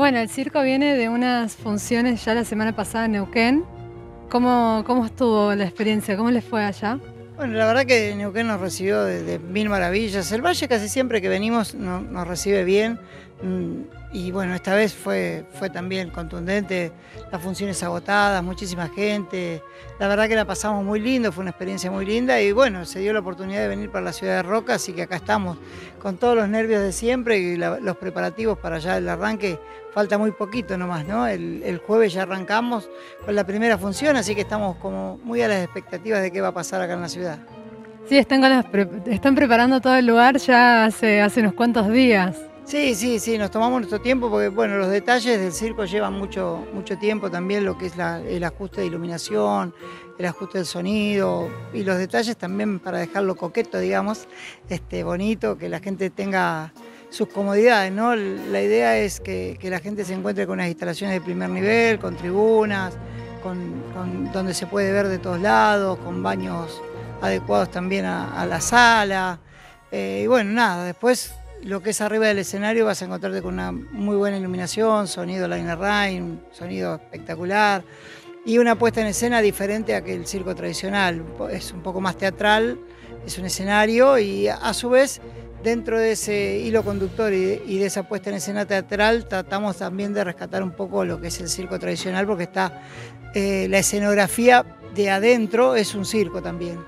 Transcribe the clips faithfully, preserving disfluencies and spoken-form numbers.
Bueno, el circo viene de unas funciones ya la semana pasada en Neuquén. ¿Cómo, cómo estuvo la experiencia? ¿Cómo les fue allá? Bueno, la verdad que Neuquén nos recibió de, de mil maravillas. El Valle casi siempre que venimos no- nos recibe bien. Mm, Y bueno, esta vez fue, fue también contundente, las funciones agotadas, muchísima gente. La verdad que la pasamos muy lindo, fue una experiencia muy linda y bueno, se dio la oportunidad de venir para la ciudad de Roca, así que acá estamos con todos los nervios de siempre y la- los preparativos para ya el arranque. Falta muy poquito nomás, ¿no? El, el jueves ya arrancamos con la primera función, así que estamos como muy a las expectativas de qué va a pasar acá en la ciudad. Sí, están, con las pre- están preparando todo el lugar ya hace, hace unos cuantos días. Sí, sí, sí, nos tomamos nuestro tiempo porque, bueno, los detalles del circo llevan mucho, mucho tiempo también, lo que es la- el ajuste de iluminación, el ajuste del sonido y los detalles también para dejarlo coqueto, digamos, este, bonito, que la gente tenga sus comodidades, ¿no? La idea es que, que la gente se encuentre con unas instalaciones de primer nivel, con tribunas, con, con- donde se puede ver de todos lados, con baños adecuados también a, a la sala. Eh, y bueno, nada, después lo que es arriba del escenario vas a encontrarte con una muy buena iluminación, sonido Liner Rain, sonido espectacular y una puesta en escena diferente a que el circo tradicional. Es un poco más teatral, es un escenario y a su vez dentro de ese hilo conductor y de, y de esa puesta en escena teatral tratamos también de rescatar un poco lo que es el circo tradicional porque está eh, la escenografía de adentro es un circo también.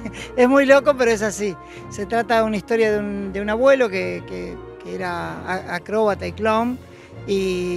Es muy loco, pero es así. Se trata de una historia de un, de un abuelo que, que- que era a- acróbata y clown. Y,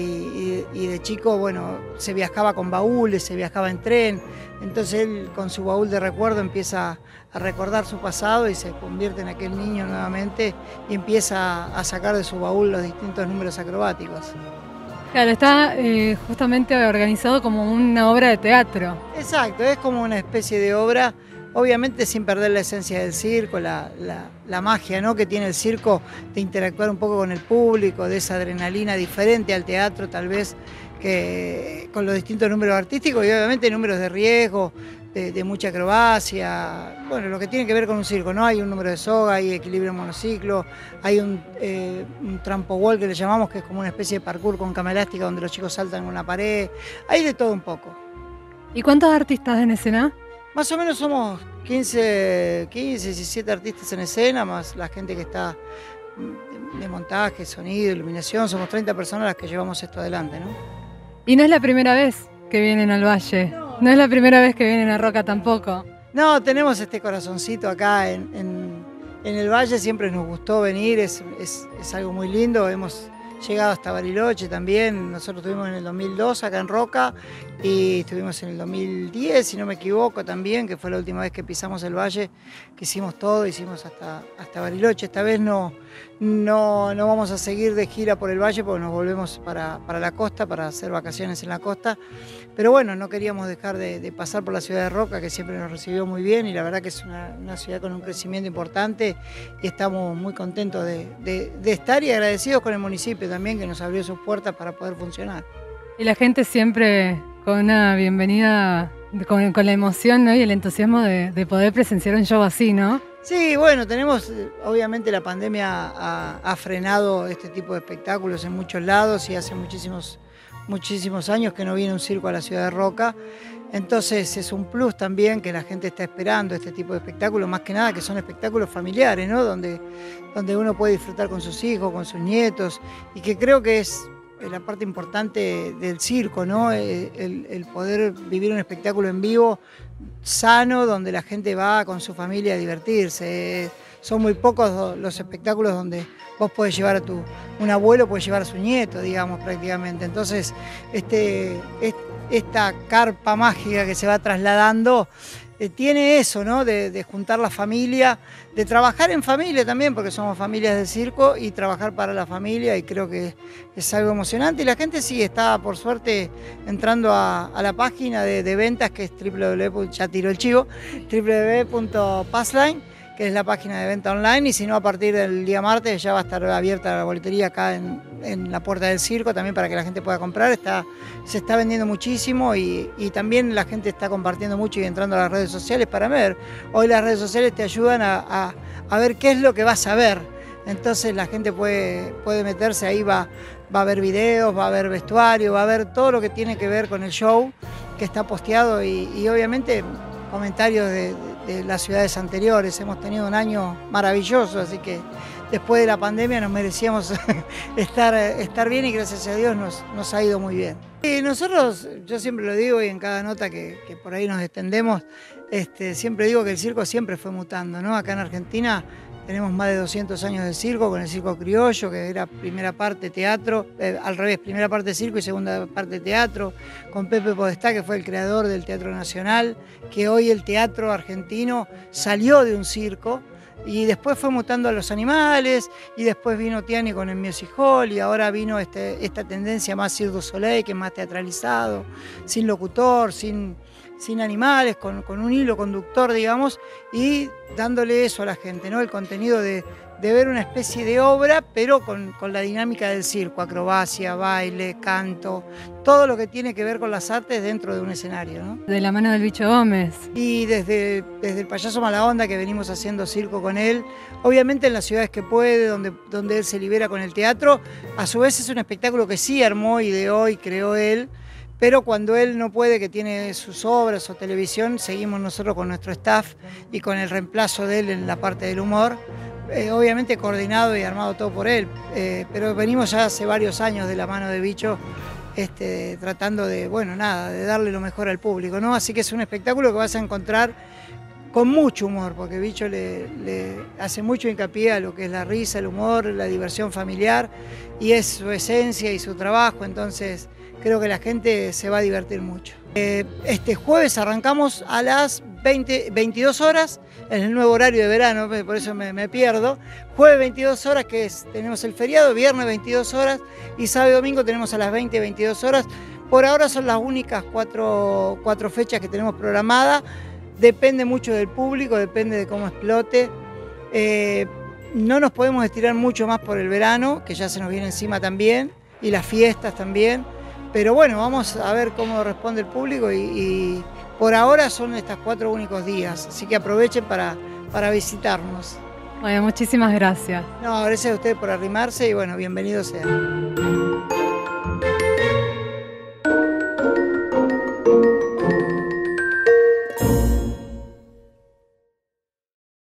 y- y de chico, bueno, se viajaba con baúles, se viajaba en tren. Entonces él con su baúl de recuerdo empieza a recordar su pasado y se convierte en aquel niño nuevamente y empieza a sacar de su baúl los distintos números acrobáticos. Claro, está eh, justamente organizado como una obra de teatro. Exacto, es como una especie de obra, obviamente sin perder la esencia del circo, la, la- la magia, ¿no?, que tiene el circo de interactuar un poco con el público, de esa adrenalina diferente al teatro tal vez, que con los distintos números artísticos y obviamente números de riesgo, de, de mucha acrobacia, bueno, lo que tiene que ver con un circo, ¿no? Hay un número de soga, hay equilibrio en monociclo, hay un, eh, un trampo wall que le llamamos, que es como una especie de parkour con cama elástica donde los chicos saltan en una pared, hay de todo un poco. ¿Y cuántos artistas en escena? Más o menos somos quince, quince, diecisiete artistas en escena, más la gente que está mm, de montaje, sonido, iluminación. Somos treinta personas las que llevamos esto adelante, ¿no? Y no es la primera vez que vienen al Valle. No es la primera vez que vienen a Roca tampoco. No, tenemos este corazoncito acá en, en- en el Valle, siempre nos gustó venir, es, es- es algo muy lindo. Hemos llegado hasta Bariloche también, nosotros estuvimos en el dos mil dos acá en Roca y estuvimos en el dos mil diez, si no me equivoco también, que fue la última vez que pisamos el Valle, que hicimos todo, hicimos hasta, hasta Bariloche. Esta vez no, no, no vamos a seguir de gira por el Valle porque nos volvemos para, para la costa, para hacer vacaciones en la costa. Pero bueno, no queríamos dejar de, de pasar por la ciudad de Roca, que siempre nos recibió muy bien y la verdad que es una, una ciudad con un crecimiento importante y estamos muy contentos de, de- de estar y agradecidos con el municipio también que nos abrió sus puertas para poder funcionar. Y la gente siempre con una bienvenida, con, con la emoción, ¿no?, y el entusiasmo de, de poder presenciar un show así, ¿no? Sí, bueno, tenemos, eh, obviamente la pandemia ha, ha frenado este tipo de espectáculos en muchos lados y hace muchísimos, muchísimos años que no viene un circo a la ciudad de Roca. Entonces es un plus también que la gente está esperando este tipo de espectáculos, más que nada que son espectáculos familiares, ¿no? Donde, donde uno puede disfrutar con sus hijos, con sus nietos y que creo que es la parte importante del circo, ¿no? Eh, El, el poder vivir un espectáculo en vivo sano, donde la gente va con su familia a divertirse. Son muy pocos los espectáculos donde vos podés llevar a tu, un abuelo puede llevar a su nieto, digamos, prácticamente. Entonces, este, es- esta carpa mágica que se va trasladando eh, tiene eso, ¿no? De, de juntar la familia, de trabajar en familia también, porque somos familias del circo, y trabajar para la familia, y creo que es algo emocionante. Y la gente sí está, por suerte, entrando a, a la página de, de ventas, que es www, ya tiró el chivo, w w w punto passline, que es la página de venta online, y si no, a partir del día martes ya va a estar abierta la boletería acá en, en la puerta del circo, también para que la gente pueda comprar. Está, se está vendiendo muchísimo y, y también la gente está compartiendo mucho y entrando a las redes sociales para ver. Hoy las redes sociales te ayudan a, a- a ver qué es lo que vas a ver. Entonces la gente puede, puede meterse ahí, va, va a haber videos, va a haber vestuario, va a haber todo lo que tiene que ver con el show que está posteado y, y obviamente comentarios de, de, de las ciudades anteriores. Hemos tenido un año maravilloso, así que después de la pandemia nos merecíamos estar, estar bien y gracias a Dios nos, nos ha ido muy bien. Y nosotros, yo siempre lo digo y en cada nota que, que por ahí nos extendemos, este, siempre digo que el circo siempre fue mutando, ¿no? Acá en Argentina tenemos más de doscientos años de circo con el circo criollo, que era primera parte teatro, eh, al revés, primera parte circo y segunda parte teatro, con Pepe Podestá, que fue el creador del Teatro Nacional, que hoy el teatro argentino salió de un circo, y después fue mutando a los animales, y después vino Tiani con el Music Hall, y ahora vino este, esta tendencia más Cirque du Soleil, que es más teatralizado, sin locutor, sin, sin animales, con, con un hilo conductor, digamos, y dándole eso a la gente, ¿no? El contenido de, de ver una especie de obra, pero con, con la dinámica del circo, acrobacia, baile, canto, todo lo que tiene que ver con las artes dentro de un escenario, ¿no? De la mano del Bicho Gómez. Y desde, desde el Payaso Mala Onda, que venimos haciendo circo con él, obviamente en las ciudades que puede, donde, donde él se libera con el teatro, a su vez es un espectáculo que sí armó, ideó y creó él, pero cuando él no puede, que tiene sus obras o televisión, seguimos nosotros con nuestro staff y con el reemplazo de él en la parte del humor, eh, obviamente coordinado y armado todo por él, eh, pero venimos ya hace varios años de la mano de Bicho, este, tratando de, bueno, nada, de darle lo mejor al público, ¿no? Así que es un espectáculo que vas a encontrar con mucho humor, porque Bicho le, le hace mucho hincapié a lo que es la risa, el humor, la diversión familiar, y es su esencia y su trabajo, entonces creo que la gente se va a divertir mucho. Eh, este jueves arrancamos a las veinte, veintidós horas, en el nuevo horario de verano, por eso me, me pierdo. Jueves veintidós horas, que es, tenemos el feriado, viernes veintidós horas, y sábado y domingo tenemos a las veinte, veintidós horas. Por ahora son las únicas cuatro, cuatro fechas que tenemos programadas. Depende mucho del público, depende de cómo explote. Eh, no nos podemos estirar mucho más por el verano, que ya se nos viene encima también, y las fiestas también. Pero bueno, vamos a ver cómo responde el público y, y por ahora son estos cuatro únicos días, así que aprovechen para, para visitarnos. Bueno, muchísimas gracias. No, gracias a ustedes por arrimarse y bueno, bienvenidos sean.